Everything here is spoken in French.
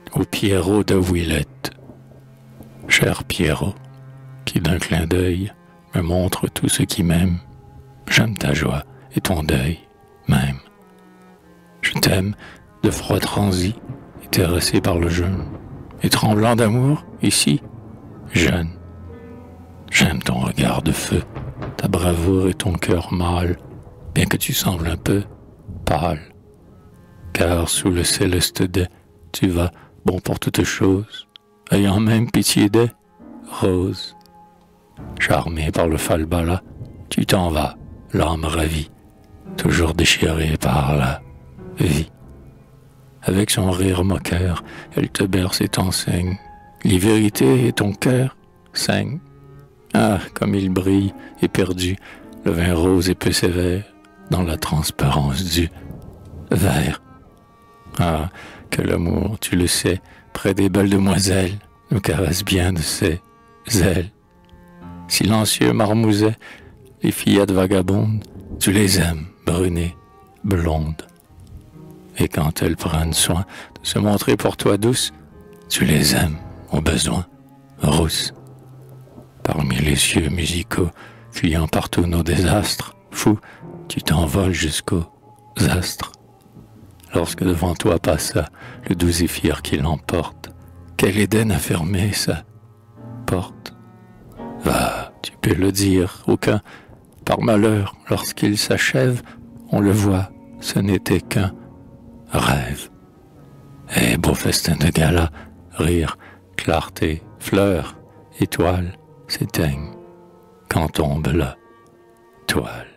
au Pierrot de Willette. Cher Pierrot, qui d'un clin d'œil me montre tout ce qui m'aime, j'aime ta joie et ton deuil même. Je t'aime de froid transi et terrassé par le jeûne, et tremblant d'amour, ici, jeune. J'aime ton regard de feu, ta bravoure et ton cœur mâle, bien que tu sembles un peu pâle. Car sous le céleste dais, tu vas, bon pour toutes choses, ayant même pitié des roses. Charmé par le falbala, tu t'en vas, l'âme ravie, toujours déchirée par la vie. Avec son rire moqueur, elle te berce et t'enseigne les vérités et ton cœur saigne. Ah, comme il brille, éperdu, le vin rose et peu sévère, dans la transparence du verre. Ah, que l'amour, tu le sais, près des belles demoiselles, nous caresse bien de ses ailes. Silencieux marmouset, les fillettes vagabondes, tu les aimes, brunées, blondes. Et quand elles prennent soin de se montrer pour toi douces, tu les aimes, au besoin, rousses. Parmi les cieux musicaux, fuyant partout nos désastres, fou, tu t'envoles jusqu'aux astres. Lorsque devant toi passa le doux zéphyr qui l'emporte, quel Éden a fermé sa porte? Va, tu peux le dire, aucun, par malheur, lorsqu'il s'achève, on le voit, ce n'était qu'un rêve. Et beau festin de gala, rire, clarté, fleurs, étoiles s'éteignent quand tombe la toile.